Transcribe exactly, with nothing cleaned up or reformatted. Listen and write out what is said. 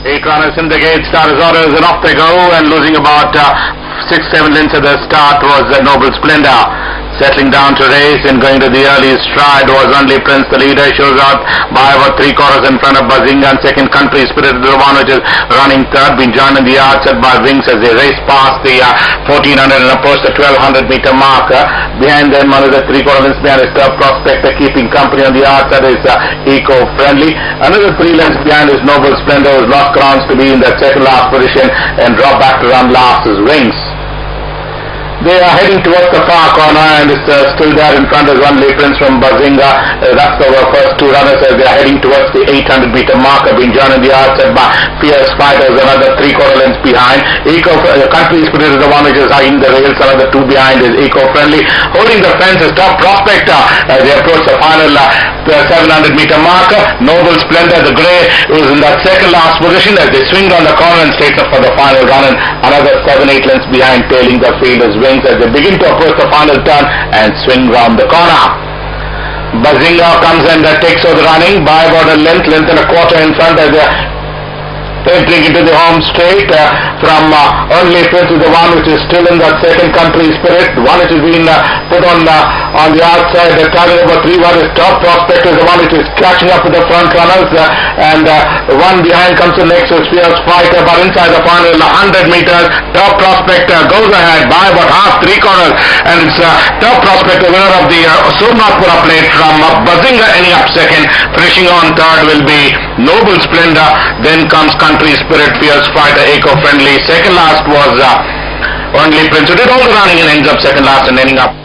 Eight runners in the gate, start as orders and off they go, and losing about uh, six, seven lengths at the start was uh, Noble Splendor. Settling down to race and going to the early stride was only Prince. The leader shows out by about three quarters in front of Bazinga, and second Country Spirit, the one which is running third, being joined in the outset by Wings as they race past the uh, fourteen hundred and approach the twelve hundred meter marker. Behind them, another three quarter lengths behind is Top Prospector, keeping company on the outside is uh, Eco-Friendly. Another three lengths behind is Noble Splendor, who's lost grounds to be in that second last position and drop back to run last is Wings. They are heading towards the far corner, and it's uh, still there in front as only Prince from Bazinga. Uh, that's the first two runners as they are heading towards the eight hundred meter marker, being joined on the outside by Fierce Fighters, another three quarter lengths behind. Eco uh, Country Spirit is the one which is hugging the rails, another two behind is Eco-Friendly. Holding the fence is Top Prospector as they approach the final uh, seven hundred meter marker. Noble Splendor, the grey, is in that second last position as they swing down the corner and straight up for the final run, and another seven, eight lengths behind, tailing the field is Wings as they begin to approach the final turn and swing round the corner. Bazinga comes and uh, takes over the running by about a length, length and a quarter in front as they entering into the home straight uh, from uh, only Prince is the one which is still in that second Country Spirit, the one which has been uh, put on uh, on the outside. The target number three one is Top Prospector, is the one which is catching up with the front runners, uh, and uh, the one behind comes the next is Fierce Fighter, but inside the final one hundred meters, Top Prospector goes ahead by about half, three corners, and it's uh, Top Prospector, winner of the uh, Somanathapura plate from uh, Bazinga, ending up second. Finishing on third will be Noble Splendor, then comes Country Spirit, Fierce Fighter, Eco-Friendly. Second last was uh, only Prince, who did all the running and ends up second last and ending up